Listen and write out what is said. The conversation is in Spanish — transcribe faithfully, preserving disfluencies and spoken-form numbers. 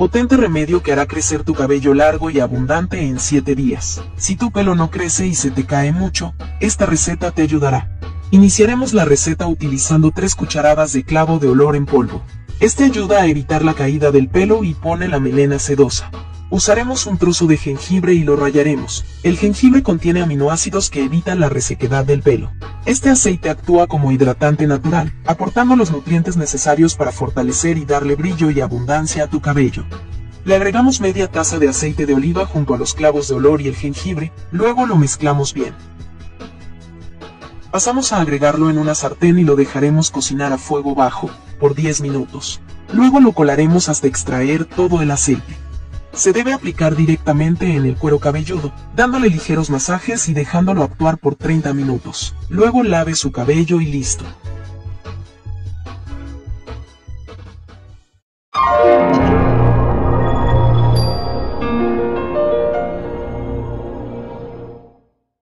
Potente remedio que hará crecer tu cabello largo y abundante en siete días. Si tu pelo no crece y se te cae mucho, esta receta te ayudará. Iniciaremos la receta utilizando tres cucharadas de clavo de olor en polvo. Este ayuda a evitar la caída del pelo y pone la melena sedosa. Usaremos un trozo de jengibre y lo rallaremos. El jengibre contiene aminoácidos que evitan la resequedad del pelo. Este aceite actúa como hidratante natural, aportando los nutrientes necesarios para fortalecer y darle brillo y abundancia a tu cabello. Le agregamos media taza de aceite de oliva junto a los clavos de olor y el jengibre, luego lo mezclamos bien. Pasamos a agregarlo en una sartén y lo dejaremos cocinar a fuego bajo, por diez minutos. Luego lo colaremos hasta extraer todo el aceite. Se debe aplicar directamente en el cuero cabelludo, dándole ligeros masajes y dejándolo actuar por treinta minutos. Luego lave su cabello y listo.